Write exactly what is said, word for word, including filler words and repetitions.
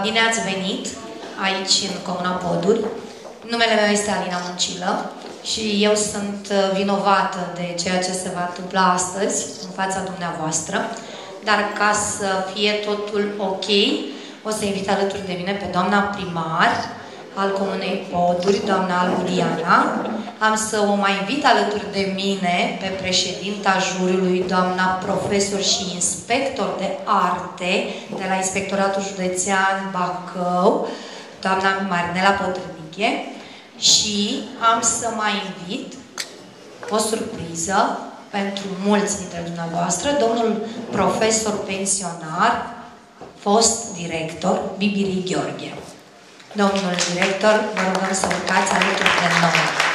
Bine ați venit aici în Comuna Poduri. Numele meu este Alina Muncilă și eu sunt vinovată de ceea ce se va întâmpla astăzi în fața dumneavoastră. Dar ca să fie totul ok, o să invit alături de mine pe doamna primar al Comunei Poduri, doamna Albu Diana. Am să o mai invit alături de mine pe președinta juriului, doamna profesor și inspector de arte de la Inspectoratul Județean Bacău, doamna Marinela Potrâniche, și am să mai invit o surpriză pentru mulți dintre dumneavoastră, domnul profesor pensionar, fost director, Bibirii Gheorghe. Domnul director, vă rugăm să urcați alături de noi.